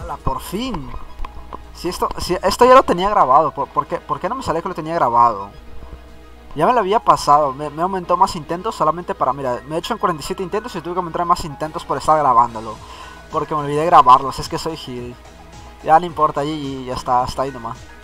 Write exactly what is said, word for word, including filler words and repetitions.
¡Hala, por fin! Si esto, si esto ya lo tenía grabado, ¿por, por qué, ¿por qué no me sale que lo tenía grabado? Ya me lo había pasado, me, me aumentó más intentos solamente para... Mira, me he hecho en cuarenta y siete intentos y tuve que aumentar más intentos por estar grabándolo. Porque me olvidé grabarlos, es que soy Gil. Ya no importa, y ya está, hasta ahí nomás.